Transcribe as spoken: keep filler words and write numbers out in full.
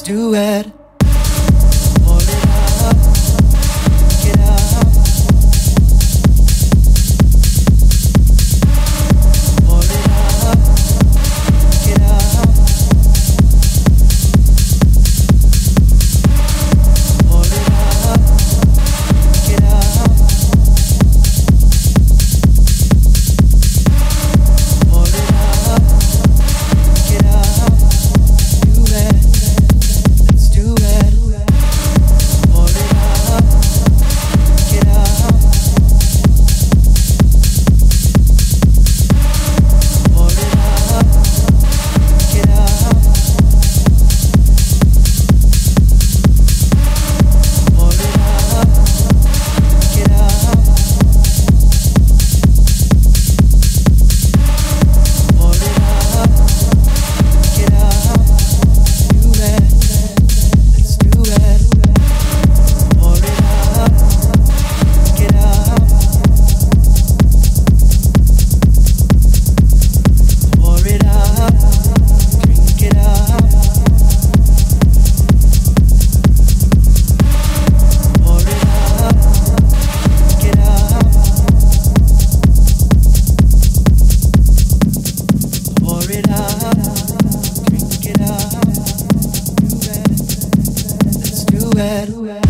do it. Pour it up, get up. Pour it up, get up. Pour it up, get up. Pour it up, get up. Do it. Let's do it. Pour it up, get up. Pour it up, get up. Pour it up, get up. Pour it up, get up. Do it. Let's do it. Pour it up, get up. Pour it up, drink it up. Pour it up, get up. Pour it up, drink it up. Do it. Let's do it.